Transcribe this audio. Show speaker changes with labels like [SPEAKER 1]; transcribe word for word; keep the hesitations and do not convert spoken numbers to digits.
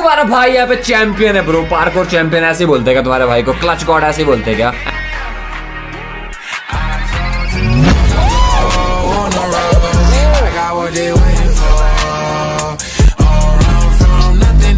[SPEAKER 1] तुम्हारा भाई यहाँ पे चैंपियन है ब्रो, पार्कोर चैंपियन ऐसे बोलते हैं क्या तुम्हारे भाई को? क्लच गॉड ऐसे बोलते हैं क्या?
[SPEAKER 2] I got what they want.